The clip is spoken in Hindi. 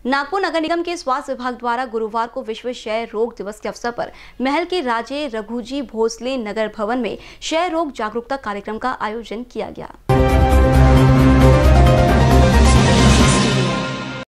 नागपुर नगर निगम के स्वास्थ्य विभाग द्वारा गुरुवार को विश्व क्षय रोग दिवस के अवसर पर महल के राजे रघुजी भोसले नगर भवन में क्षय रोग जागरूकता कार्यक्रम का आयोजन किया गया।